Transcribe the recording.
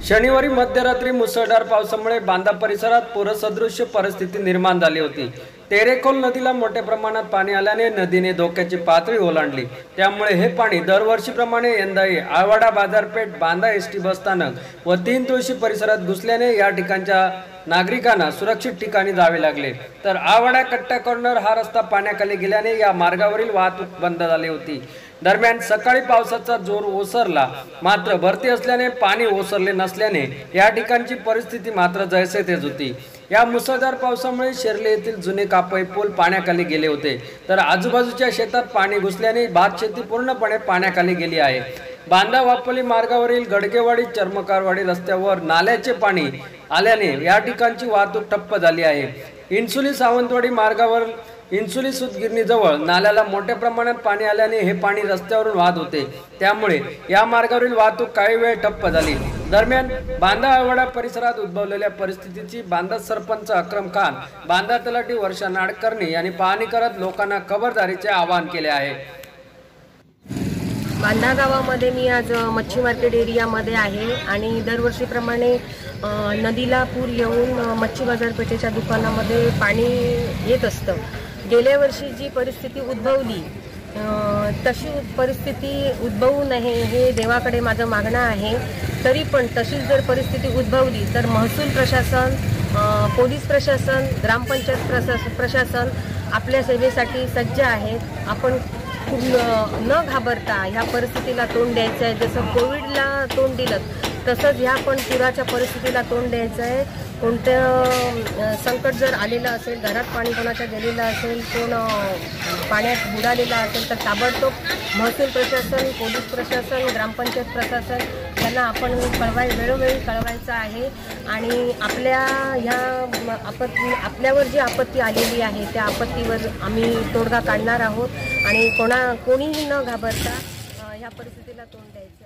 शनिवारी मध्यरात्री मुसळधार पावसामुळे बांदा परिसरात पूरसदृश्य परिस्थिती निर्माण झाली होती। तेरेखोल नदीला मोठ्या प्रमाणात पाणी आल्याने नदीने धोक्याची पातळी ओलांडली। त्यामुळे हे पाणी दरवर्षीप्रमाणे यंदाही आळवाडा बाजारपेठ, बांदा एसटी बसस्थानक व 3 तुळशी परिसरात घुसल्याने या ठिकाणच्या नागरिकांना सुरक्षित ठिकाणी जावे लागले। तर आळवाडा कट्टा कॉर्नर हा रस्ता पाण्याखाली गेल्याने या मार्गावरील वाहतूक बंद झाली होती। दरम्यान सकाळी पावसाचा जोर ओसरला, मात्र भरती असल्याने पाणी ओसरले नसल्याने या ठिकाणची परिस्थिती मात्र जैसे तेच होती। या मुसळधार पावसामुळे शेर्ले येथील जुने कापई पूल पाण्याखाली गेले होते, तर आजूबाजूच्या शेतात पाणी घुसल्याने भात शेती पूर्णपणे पाण्याखाली गेली आहे। बांदा वापली मार्गावरील गडगेवाडी चर्मकारवाडी रस्त्यावर नाल्याचे पाणी आल्याने या ठिकाणची वाहतूक ठप्प झाली आहे। इन्सुली सावंतवाडी मार्गावर इन्सुली सूतगिरणीजवळ नाल्याला मोठ्या प्रमाणात पाणी आल्याने हे पाणी रस्त्यावरून वाहत होते, त्यामुळे या मार्गावरील वाहतूक काही वेळ ठप्प झाली। दरम्यान बांदा आळवाडा परिसरात उद्भवलेल्या परिस्थितीची बांदा सरपंच अक्रम खान, बांदा तलाठी वर्षा नाडकर्णी यांनी पाहणी करत लोकांना खबरदारीचे आवाहन केले आहे। बांदा गावामध्ये मी आज मच्छी मार्केट एरियामध्ये आहे आणि दरवर्षीप्रमाणे नदीला पूर येऊन मच्छी बाजारपेठेच्या दुकानामध्ये पाणी येत असतं। गेल्या वर्षी जी परिस्थिती उद्भवली तशी परिस्थिती उद्भवू नये हे देवाकडे माझं मागणं आहे। तरी पण तशीच जर परिस्थिती उद्भवली तर महसूल प्रशासन, पोलीस प्रशासन, ग्रामपंचायत प्रशासन आपल्या सेवेसाठी सज्ज आहेत। आपण न घाबरता ह्या परिस्थितीला तोंड द्यायचं आहे। जसं कोविडला तोंड दिलं तसंच ह्या पण पुराच्या परिस्थितीला तोंड द्यायचं आहे। कोणतं संकट जर आलेलं असेल, घरात पाणी कोणाच्या गेलेलं असेल, कोण पाण्यात बुडालेला असेल तर ताबडतोब महसूल प्रशासन, पोलीस प्रशासन, ग्रामपंचायत प्रशासन यांना आपण वेळोवेळी कळवायचं आहे। आणि आपल्यावर जी आपत्ती आलेली आहे त्या आपत्तीवर आम्ही तोडगा काढणार आहोत आणि कोणीही न घाबरता ह्या परिस्थितीला तोंड द्यायचं।